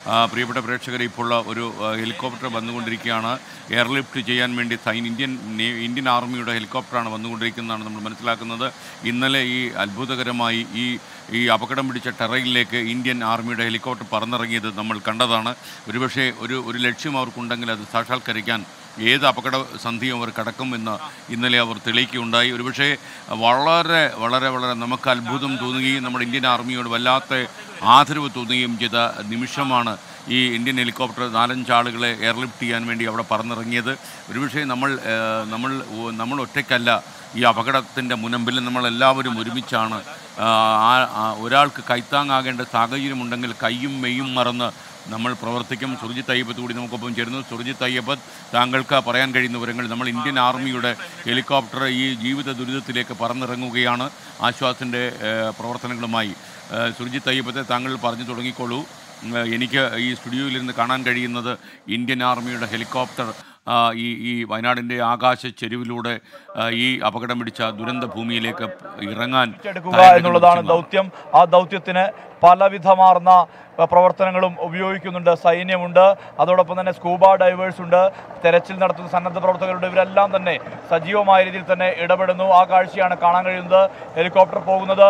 പ്രിയപ്പെട്ട പ്രേക്ഷകരെ, ഇപ്പോൾ ഒരു ഹെലികോപ്റ്റർ വന്നുകൊണ്ടിരിക്കുകയാണ്. എയർലിഫ്റ്റ് ചെയ്യാൻ വേണ്ടി ഇന്ത്യൻ ആർമിയുടെ ഹെലികോപ്റ്ററാണ് വന്നുകൊണ്ടിരിക്കുന്നതാണ് നമ്മൾ മനസ്സിലാക്കുന്നത്. ഇന്നലെ ഈ അത്ഭുതകരമായി ഈ അപകടം പിടിച്ച ടെറൈനിലേക്ക് ഇന്ത്യൻ ആർമിയുടെ ഹെലികോപ്റ്റർ പറന്നിറങ്ങിയത് നമ്മൾ കണ്ടതാണ്. ഒരുപക്ഷെ ഒരു ലക്ഷ്യം അവർക്കുണ്ടെങ്കിൽ അത് സാക്ഷാത്കരിക്കാൻ ഏത് അപകട സന്ധിയും അവർ കടക്കുമെന്ന് ഇന്നലെ അവർ തെളിയിക്കുകയുണ്ടായി. ഒരുപക്ഷെ വളരെ വളരെ വളരെ നമുക്ക് അത്ഭുതം തോന്നുകയും നമ്മുടെ ഇന്ത്യൻ ആർമിയോട് വല്ലാത്ത ആദരവ് തോന്നുകയും ചെയ്ത നിമിഷമാണ് ഈ ഇന്ത്യൻ ഹെലികോപ്റ്റർ 4-5 ആളുകളെ എയർലിഫ്റ്റ് ചെയ്യാൻ വേണ്ടി അവിടെ പറന്നിറങ്ങിയത്. ഒരുപക്ഷെ നമ്മൾ ഒറ്റയ്ക്കല്ല ഈ അപകടത്തിൻ്റെ മുനമ്പിൽ. നമ്മളെല്ലാവരും ഒരുമിച്ചാണ്. ഒരാൾക്ക് കൈത്താങ്ങാകേണ്ട സാഹചര്യമുണ്ടെങ്കിൽ കയ്യും മെയ്യും മറന്ന് നമ്മൾ പ്രവർത്തിക്കും. സുർജിത് അയ്യപ്പത്ത് കൂടി നമുക്കൊപ്പം ചേരുന്നു. സുർജിത് അയ്യപ്പത്ത്, താങ്കൾക്ക് പറയാൻ കഴിയുന്ന വിവരങ്ങൾ. നമ്മൾ ഇന്ത്യൻ ആർമിയുടെ ഹെലികോപ്റ്റർ ഈ ജീവിത ദുരിതത്തിലേക്ക് പറന്നിറങ്ങുകയാണ് ആശ്വാസിൻ്റെ പ്രവർത്തനങ്ങളുമായി. സുർജിത് അയ്യപ്പത്തെ, താങ്കൾ പറഞ്ഞു തുടങ്ങിക്കോളൂ. എനിക്ക് ഈ സ്റ്റുഡിയോയിലിരുന്ന് കാണാൻ കഴിയുന്നത് ഇന്ത്യൻ ആർമിയുടെ ഹെലികോപ്റ്റർ ഈ വയനാടിൻ്റെ ആകാശ ചെരുവിലൂടെ ഈ അപകടം പിടിച്ച ദുരന്ത ഭൂമിയിലേക്ക് ഇറങ്ങാൻ എന്നുള്ളതാണ് ദൗത്യം. ആ ദൗത്യത്തിന് പലവിധമാർന്ന പ്രവർത്തനങ്ങളും ഉപയോഗിക്കുന്നുണ്ട്. സൈന്യമുണ്ട്, അതോടൊപ്പം തന്നെ സ്കൂബ ഡൈവേഴ്സ് ഉണ്ട്, തെരച്ചിൽ നടത്തുന്ന സന്നദ്ധ പ്രവർത്തകരുണ്ട്. ഇവരെല്ലാം തന്നെ സജീവമായ രീതിയിൽ തന്നെ ഇടപെടുന്നു. ആ കാഴ്ചയാണ് കാണാൻ കഴിയുന്നത്. ഹെലികോപ്റ്റർ പോകുന്നത്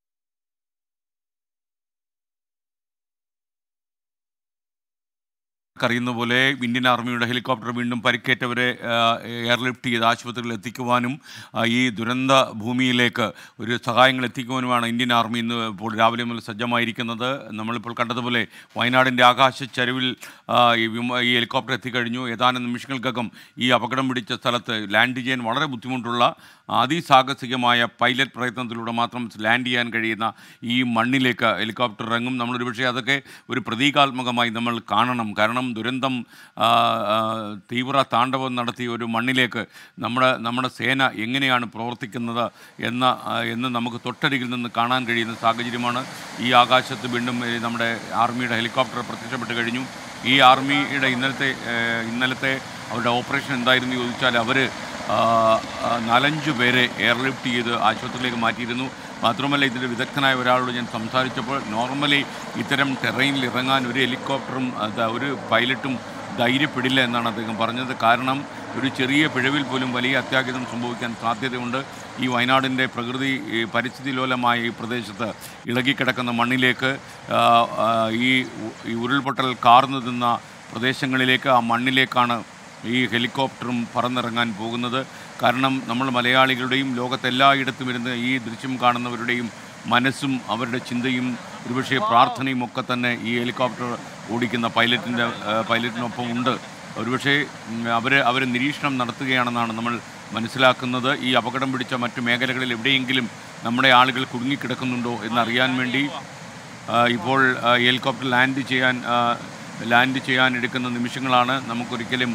അറിയുന്ന പോലെ ഇന്ത്യൻ ആർമിയുടെ ഹെലികോപ്റ്റർ വീണ്ടും പരിക്കേറ്റവരെ എയർലിഫ്റ്റ് ചെയ്ത് ആശുപത്രികളിൽ എത്തിക്കുവാനും ഈ ദുരന്ത ഭൂമിയിലേക്ക് ഒരു സഹായങ്ങൾ എത്തിക്കുവാനുമാണ് ഇന്ത്യൻ ആർമി ഇന്ന് ഇപ്പോൾ രാവിലെ മുതൽ സജ്ജമായിരിക്കുന്നത്. നമ്മളിപ്പോൾ കണ്ടതുപോലെ വയനാടിൻ്റെ ആകാശ ചരിവിൽ ഈ ഹെലികോപ്റ്റർ എത്തിക്കഴിഞ്ഞു. ഏതാനും നിമിഷങ്ങൾക്കകം ഈ അപകടം പിടിച്ച സ്ഥലത്ത് ലാൻഡ് ചെയ്യാൻ വളരെ ബുദ്ധിമുട്ടുള്ള അതിസാഹസികമായ പൈലറ്റ് പ്രയത്നത്തിലൂടെ മാത്രം ലാൻഡ് ചെയ്യാൻ കഴിയുന്ന ഈ മണ്ണിലേക്ക് ഹെലികോപ്റ്റർ ഇറങ്ങും. നമ്മളൊരു പക്ഷേ അതൊക്കെ ഒരു പ്രതീകാത്മകമായി നമ്മൾ കാണണം. കാരണം ദുരന്തം തീവ്ര താണ്ഡവം നടത്തിയ ഒരു മണ്ണിലേക്ക് നമ്മുടെ സേന എങ്ങനെയാണ് പ്രവർത്തിക്കുന്നത് എന്ന് നമുക്ക് തൊട്ടരികിൽ നിന്ന് കാണാൻ കഴിയുന്ന സാഹചര്യമാണ്. ഈ ആകാശത്ത് വീണ്ടും നമ്മുടെ ആർമിയുടെ ഹെലികോപ്റ്റർ പ്രത്യക്ഷപ്പെട്ട് കഴിഞ്ഞു. ഈ ആർമിയുടെ ഇന്നലത്തെ അവരുടെ ഓപ്പറേഷൻ എന്തായിരുന്നു ചോദിച്ചാൽ അവർ 4-5 പേരെ എയർലിഫ്റ്റ് ചെയ്ത് ആശുപത്രിയിലേക്ക് മാറ്റിയിരുന്നു. മാത്രമല്ല, ഇതിൻ്റെ വിദഗ്ധനായ ഒരാളോട് ഞാൻ സംസാരിച്ചപ്പോൾ നോർമലി ഇത്തരം ടെറൈനിൽ ഇറങ്ങാൻ ഒരു ഹെലികോപ്റ്ററും ഒരു പൈലറ്റും ധൈര്യപ്പെടില്ല എന്നാണ് അദ്ദേഹം പറഞ്ഞത്. കാരണം ഒരു ചെറിയ പിഴവിൽ പോലും വലിയ അത്യാഘാതം സംഭവിക്കാൻ സാധ്യതയുണ്ട്. ഈ വയനാടിൻ്റെ പരിസ്ഥിതി ലോലമായ ഈ പ്രദേശത്ത് ഇളകിക്കിടക്കുന്ന മണ്ണിലേക്ക് ഈ ഉരുൾപൊട്ടൽ കാർന്നു നിന്ന പ്രദേശങ്ങളിലേക്ക്, ആ മണ്ണിലേക്കാണ് ഈ ഹെലികോപ്റ്ററും പറന്നിറങ്ങാൻ പോകുന്നത്. കാരണം നമ്മൾ മലയാളികളുടെയും ലോകത്തെല്ലായിടത്തും ഇരുന്ന് ഈ ദൃശ്യം കാണുന്നവരുടെയും മനസ്സും അവരുടെ ചിന്തയും ഒരുപക്ഷെ പ്രാർത്ഥനയും ഒക്കെ തന്നെ ഈ ഹെലികോപ്റ്റർ ഓടിക്കുന്ന പൈലറ്റിനൊപ്പം ഉണ്ട്. ഒരുപക്ഷെ അവർ നിരീക്ഷണം നടത്തുകയാണെന്നാണ് നമ്മൾ മനസ്സിലാക്കുന്നത്. ഈ അപകടം പിടിച്ച മറ്റു മേഖലകളിൽ എവിടെയെങ്കിലും നമ്മുടെ ആളുകൾ കുടുങ്ങിക്കിടക്കുന്നുണ്ടോ എന്നറിയാൻ വേണ്ടി ഇപ്പോൾ ഹെലികോപ്റ്റർ ലാൻഡ് ചെയ്യാൻ എടുക്കുന്ന നിമിഷങ്ങളാണ്. നമുക്കൊരിക്കലും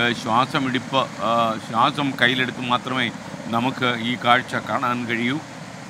ശ്വാസം കയ്യിലെടുത്ത് മാത്രമേ നമുക്ക് ഈ കാഴ്ച കാണാൻ കഴിയൂ.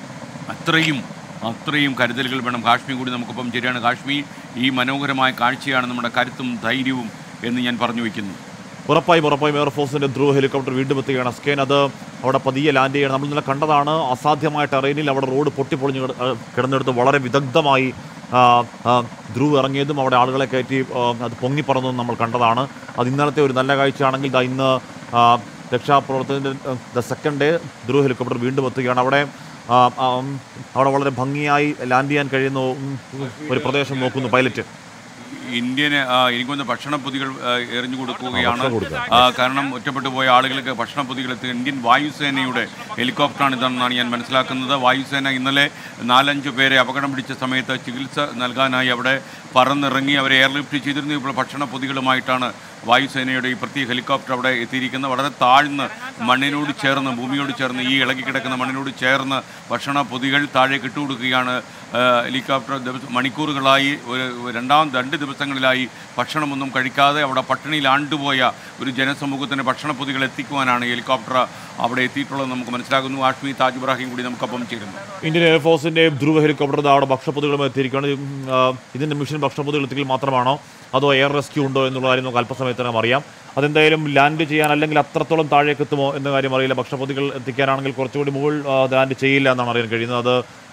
അത്രയും കരുതലുകൾ വേണം. കാശ്മീർ കൂടി നമുക്കൊപ്പം ശരിയാണ്. കാശ്മീർ, ഈ മനോഹരമായ കാഴ്ചയാണ് നമ്മുടെ കരുത്തും ധൈര്യവും എന്ന് ഞാൻ പറഞ്ഞു വയ്ക്കുന്നു. ഉറപ്പായും എയർഫോഴ്സിൻ്റെ ധ്രുവ് ഹെലികോപ്റ്റർ വീണ്ടും എത്തുകയാണ്. സ്കെയിൻ അത് അവിടെ പതിയെ ലാൻഡ് ചെയ്യണം. നമ്മൾ ഇന്നലെ കണ്ടതാണ് അസാധ്യമായ ടെറൈനിൽ അവിടെ റോഡ് പൊട്ടിപ്പൊളിഞ്ഞ് കിടന്നെടുത്ത് വളരെ വിദഗ്ധമായി ധ്രുവ് ഇറങ്ങിയതും അവിടെ ആളുകളെ കയറ്റി അത് പൊങ്ങിപ്പറന്നതും നമ്മൾ കണ്ടതാണ്. അത് ഇന്നലത്തെ ഒരു നല്ല കാഴ്ചയാണെങ്കിൽ ഇന്ന് രക്ഷാപ്രവർത്തനത്തിൻ്റെ സെക്കൻഡ് ഡേ ധ്രുവ് ഹെലികോപ്റ്റർ വീണ്ടും എത്തുകയാണ്. അവിടെ വളരെ ഭംഗിയായി ലാൻഡ് ചെയ്യാൻ കഴിയുന്ന ഒരു പ്രദേശം നോക്കുന്നു പൈലറ്റ്. എനിക്കൊന്ന് ഭക്ഷണപ്പൊതികൾ എറിഞ്ഞു കൊടുക്കുകയാണ്. കാരണം ഒറ്റപ്പെട്ടു പോയ ആളുകൾക്ക് ഭക്ഷണപ്പൊതികൾ എത്തുക ഇന്ത്യൻ വായുസേനയുടെ ഹെലികോപ്റ്ററാണ് ഇതെന്നാണ് ഞാൻ മനസ്സിലാക്കുന്നത്. വായുസേന ഇന്നലെ 4-5 പേരെ അപകടം പിടിച്ച സമയത്ത് ചികിത്സ നൽകാനായി അവിടെ പറന്നിറങ്ങി അവരെ എയർലിഫ്റ്റ് ചെയ്തിരുന്നു. ഇപ്പോൾ ഭക്ഷണപ്പൊതികളുമായിട്ടാണ് വായുസേനയുടെ ഈ പ്രത്യേക ഹെലികോപ്റ്റർ അവിടെ എത്തിയിരിക്കുന്നത്. വളരെ താഴ്ന്ന് ഭൂമിയോട് ചേർന്ന് ഈ ഇളകിക്കിടക്കുന്ന മണ്ണിനോട് ചേർന്ന് ഭക്ഷണപ്പൊതികൾ താഴേക്ക് ഇട്ടുകൊടുക്കുകയാണ് ഹെലികോപ്റ്റർ. മണിക്കൂറുകളായി 2 ദിവസങ്ങളിലായി ഭക്ഷണമൊന്നും കഴിക്കാതെ അവിടെ പട്ടിണിയിൽ ആണ്ടുപോയ ഒരു ജനസമൂഹത്തിന് ഭക്ഷണപ്പൊതികൾ എത്തിക്കുവാനാണ് ഹെലികോപ്റ്റർ അവിടെ എത്തിയിട്ടുള്ളത് നമുക്ക് മനസ്സിലാകുന്നു. ആഷ്മി താജ് ഇബ്രാഹിം കൂടി നമുക്കൊപ്പം ചേരുന്നു. ഇന്ത്യൻ എയർഫോഴ്സിൻ്റെ ധ്രുവ ഹെലികോപ്റ്റർ അവിടെ ഭക്ഷണപ്പൊതികളും എത്തിയിരിക്കുകയാണ്. ഇതിൻ്റെ മിഷൻ ഭക്ഷണപ്പൊതികൾ എത്തിക്കൽ മാത്രമാണോ അതോ എയർ റെസ്ക്യൂ ഉണ്ടോ എന്നുള്ള കാര്യം നമുക്ക് അല്പസമയത്തിനകം അറിയാം. അതെന്തായാലും ലാൻഡ് ചെയ്യാൻ അല്ലെങ്കിൽ അത്രത്തോളം താഴേക്ക് എത്തുമോ എന്ന കാര്യം അറിയില്ല. ഭക്ഷണപ്പൊതികൾ എത്തിക്കാനാണെങ്കിൽ കുറച്ചുകൂടി മുകളിൽ ലാൻഡ് ചെയ്യില്ല എന്നാണ് അറിയാൻ കഴിയുന്നത്. അത്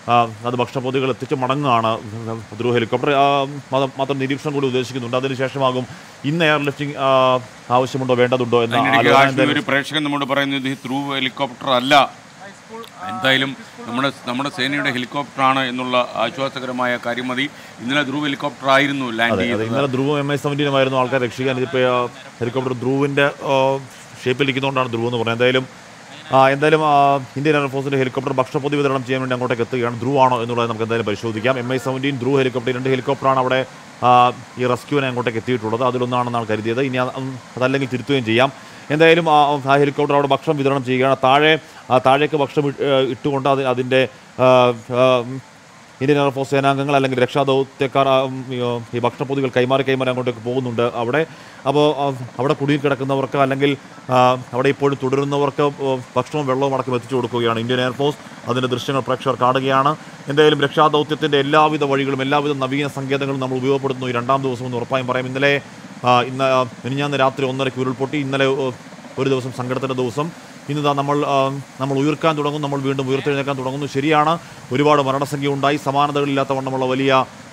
അത് ഭക്ഷണപ്പൊതികൾ എത്തിച്ച് മടങ്ങുകയാണ് ധ്രുവ് ഹെലികോപ്റ്റർ. മാത്രം നിരീക്ഷണം കൂടി ഉദ്ദേശിക്കുന്നുണ്ട്. അതിനുശേഷമാകും ഇന്ന് എയർ ലിഫ്റ്റിംഗ് ആവശ്യമുണ്ടോ വേണ്ടതുണ്ടോ എന്ന ഒരു പ്രേക്ഷകൻ നമ്മോട് പറയുന്നത് ധ്രുവ് ഹെലികോപ്റ്റർ അല്ല, എന്തായാലും നമ്മുടെ സേനയുടെ ഹെലികോപ്റ്ററാണ് എന്നുള്ള ആശ്വാസകരമായ കാര്യം മതി. ഇന്നലെ ധ്രുവ് ഹെലികോപ്റ്റർ ആയിരുന്നു ലാൻഡ് ചെയ്തത്. ഇന്നലെ ധ്രുവ് MI-17 ആയിരുന്നു ആൾക്കാരെ രക്ഷിക്കാൻ. ഇതിപ്പോൾ ഹെലികോപ്റ്റർ ധ്രുവിൻ്റെ ഷേപ്പിലിരിക്കുന്നതുകൊണ്ടാണ് ധ്രുവ് എന്ന് പറഞ്ഞത്. എന്തായാലും ഇന്ത്യൻ എയർഫോഴ്സിൻ്റെ ഹെലികോപ്റ്റർ ഭക്ഷണപ്പൊതി വിതരണം ചെയ്യാൻ വേണ്ടി അങ്ങോട്ടേക്ക് എത്തുകയാണ്. ധ്രുവ് ആണോ എന്നുള്ളത് നമുക്ക് എന്തായാലും പരിശോധിക്കാം. MI-17 ധ്രുവ് ഹെലികോപ്റ്റർ, 2 ഹെലികോപ്റ്ററാണ് അവിടെ ഈ റെസ്ക്യൂവിനെ അങ്ങോട്ടേക്ക് എത്തിയിട്ടുള്ളത്. അതിലൊന്നാണെന്നാണ് കരുതിയത്. ഇനി അതല്ലെങ്കിൽ തിരുത്തുകയും ചെയ്യാം. എന്തായാലും ആ ഹെലികോപ്റ്റർ അവിടെ ഭക്ഷണം വിതരണം ചെയ്യുകയാണ്. താഴേക്ക് ഭക്ഷണം ഇട്ടുകൊണ്ട് അതിൻ്റെ ഇന്ത്യൻ എയർഫോഴ്സ് സേനാംഗങ്ങൾ അല്ലെങ്കിൽ രക്ഷാദൗത്യക്കാർ ഈ ഭക്ഷണപ്പൊതികൾ കൈമാറി അങ്ങോട്ടേക്ക് പോകുന്നുണ്ട്. അപ്പോൾ അവിടെ കുടുങ്ങിക്കിടക്കുന്നവർക്ക് അല്ലെങ്കിൽ അവിടെ ഇപ്പോഴും തുടരുന്നവർക്ക് ഭക്ഷണവും വെള്ളവും അടക്കം എത്തിച്ചു കൊടുക്കുകയാണ് ഇന്ത്യൻ എയർഫോഴ്സ്. അതിൻ്റെ ദൃശ്യങ്ങൾ പ്രേക്ഷകർ കാണുകയാണ്. എന്തായാലും രക്ഷാദൗത്യത്തിൻ്റെ എല്ലാവിധ വഴികളും എല്ലാവിധ നവീന സങ്കേതങ്ങളും നമ്മൾ ഉപയോഗപ്പെടുത്തുന്നു ഈ 2ാം ദിവസം എന്ന് ഉറപ്പായും പറയാം. ഇന്ന് മിനിഞ്ഞാന്ന് രാത്രി 1:30 ഉരുൾപൊട്ടി. ഇന്നലെ ഒരു ദിവസം സങ്കടത്തിൻ്റെ ദിവസം. ഇന്ന് നമ്മൾ ഉയർക്കാൻ തുടങ്ങും, നമ്മൾ വീണ്ടും ഉയർത്തെഴുന്നേക്കാൻ തുടങ്ങുന്നു. ശരിയാണ്, ഒരുപാട് മരണസംഖ്യ ഉണ്ടായി. സമാനതകളില്ലാത്ത വണ്ണമുള്ള വലിയ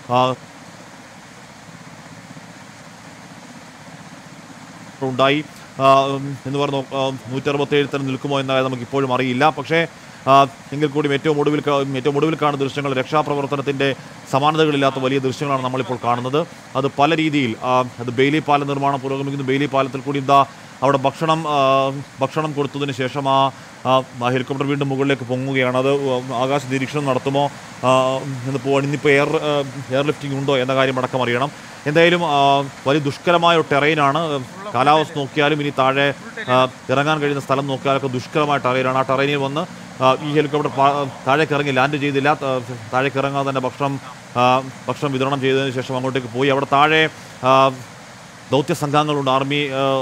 ഉണ്ടായി എന്ന് പറഞ്ഞു. 167 തന്നെ നിൽക്കുമോ എന്ന കാര്യം നമുക്ക് ഇപ്പോഴും അറിയില്ല. പക്ഷേ എങ്കിൽ കൂടി ഏറ്റവും ഒടുവിൽ കാണുന്ന ദൃശ്യങ്ങൾ രക്ഷാപ്രവർത്തനത്തിൻ്റെ സമാനതകളില്ലാത്ത വലിയ ദൃശ്യങ്ങളാണ് നമ്മളിപ്പോൾ കാണുന്നത്. അത് പല രീതിയിൽ അത് ബെയിലി പാലം നിർമ്മാണം പുരോഗമിക്കുന്നു. ബെയിലി പാലത്തിൽ കൂടി അവിടെ ഭക്ഷണം കൊടുത്തതിന് ശേഷം ആ ഹെലികോപ്റ്റർ വീണ്ടും മുകളിലേക്ക് പൊങ്ങുകയാണ്. അത് ആകാശ നിരീക്ഷണം നടത്തുമോ ഇന്നിപ്പോൾ എയർ ലിഫ്റ്റിംഗ് ഉണ്ടോ എന്ന കാര്യം അടക്കം അറിയണം. എന്തായാലും വലിയ ദുഷ്കരമായ ടെറൈനാണ്. കാലാവസ്ഥ നോക്കിയാലും ഇനി താഴെ ഇറങ്ങാൻ കഴിയുന്ന സ്ഥലം നോക്കിയാലൊക്കെ ദുഷ്കരമായ ടെറൈനാണ്. ആ ടെറൈനിൽ വന്ന് ഈ ഹെലികോപ്റ്റർ താഴേക്ക് ഇറങ്ങി ലാൻഡ് ചെയ്തില്ല. താഴേക്ക് ഇറങ്ങാതെ തന്നെ ഭക്ഷണം വിതരണം ചെയ്തതിന് ശേഷം അങ്ങോട്ടേക്ക് പോയി. അവിടെ താഴെ ദൗത്യ സംഘങ്ങളുണ്ട്, ആർമി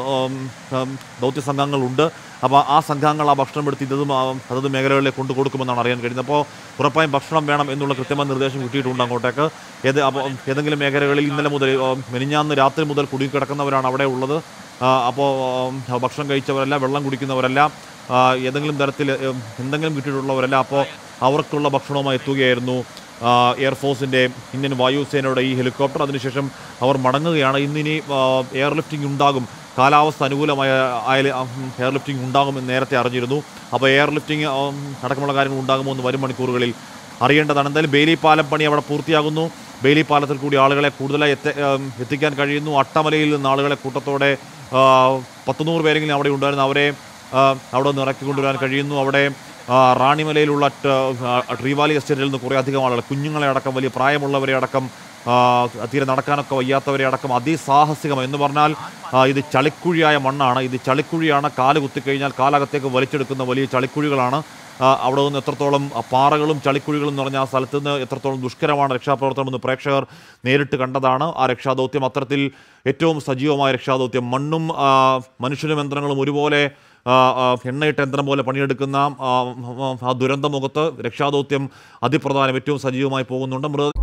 ദൗത്യ സംഘങ്ങളുണ്ട്. അപ്പോൾ ആ സംഘങ്ങൾ ആ ഭക്ഷണം എടുത്ത് അതത് മേഖലകളിലേക്ക് കൊണ്ടു കൊടുക്കുമെന്നാണ് അറിയാൻ കഴിയുന്നത്. അപ്പോൾ ഉറപ്പായും ഭക്ഷണം വേണം എന്നുള്ള കൃത്യമായ നിർദ്ദേശം കിട്ടിയിട്ടുണ്ട് അങ്ങോട്ടേക്ക്. അപ്പോൾ ഏതെങ്കിലും മേഖലകളിൽ ഇന്നലെ മുതൽ മിനിഞ്ഞാന്ന് രാത്രി മുതൽ കുടുങ്ങിക്കിടക്കുന്നവരാണ് അവിടെ ഉള്ളത്. അപ്പോൾ ഭക്ഷണം കഴിച്ചവരല്ല, വെള്ളം കുടിക്കുന്നവരല്ല, ഏതെങ്കിലും തരത്തിൽ എന്തെങ്കിലും കിട്ടിയിട്ടുള്ളവരല്ല. അപ്പോൾ അവർക്കുള്ള ഭക്ഷണവുമായി എത്തുകയായിരുന്നു എയർഫോഴ്സിൻ്റെ ഇന്ത്യൻ വായുസേനയുടെ ഈ ഹെലികോപ്റ്റർ. അതിനുശേഷം അവർ മടങ്ങുകയാണ്. ഇന്നിനി എയർ ലിഫ്റ്റിംഗ് ഉണ്ടാകും, കാലാവസ്ഥ അനുകൂലമായ എയർ ലിഫ്റ്റിംഗ് ഉണ്ടാകുമെന്ന് നേരത്തെ അറിഞ്ഞിരുന്നു. അപ്പോൾ എയർ ലിഫ്റ്റിംഗ് അടക്കമുള്ള കാര്യങ്ങൾ ഉണ്ടാകുമോ എന്ന് വരും മണിക്കൂറുകളിൽ അറിയേണ്ടതാണ്. എന്തായാലും ബെയിലി പാലം പണി അവിടെ പൂർത്തിയാകുന്നു. ബെയിലി പാലത്തിൽ കൂടി ആളുകളെ കൂടുതലായി എത്തിക്കാൻ കഴിയുന്നു. അട്ടമലയിൽ നിന്ന് ആളുകളെ കൂട്ടത്തോടെ 100 പേരെങ്കിലും അവിടെ ഉണ്ടായിരുന്നു. അവരെ അവിടെ നിന്ന് ഇറക്കിക്കൊണ്ടുവരാൻ കഴിയുന്നു. അവിടെ റാണിമലയിലുള്ള ട്രീവാലി എസ്റ്റേറ്റിൽ നിന്ന് കുറേ അധികം ആളുകൾ, കുഞ്ഞുങ്ങളെ അടക്കം, വലിയ പ്രായമുള്ളവരെ അടക്കം, തീരെ നടക്കാനൊക്കെ വയ്യാത്തവരെ അടക്കം അതിസാഹസികം എന്ന് പറഞ്ഞാൽ ഇത് ചളിക്കുഴിയായ മണ്ണാണ്. ഇത് ചളിക്കുഴിയാണ്. കാല് കുത്തിക്കഴിഞ്ഞാൽ കാലകത്തേക്ക് വലിച്ചെടുക്കുന്ന വലിയ ചളിക്കുഴികളാണ്. അവിടെ നിന്ന് എത്രത്തോളം പാറകളും ചളിക്കുഴികളും എന്ന് പറഞ്ഞാൽ ആ സ്ഥലത്ത് നിന്ന് എത്രത്തോളം ദുഷ്കരമാണ് രക്ഷാപ്രവർത്തനം എന്ന് പ്രേക്ഷകർ നേരിട്ട് കണ്ടതാണ്. ആ രക്ഷാദൗത്യം അത്തരത്തിൽ ഏറ്റവും സജീവമായ രക്ഷാദൗത്യം. മണ്ണും മനുഷ്യനും യന്ത്രങ്ങളും ഒരുപോലെ എണ്ണയിട്ട യന്ത്രം പോലെ പണിയെടുക്കുന്ന ആ ദുരന്തമുഖത്ത് രക്ഷാദൗത്യം അതിപ്രധാനം ഏറ്റവും സജീവമായി പോകുന്നുണ്ട്.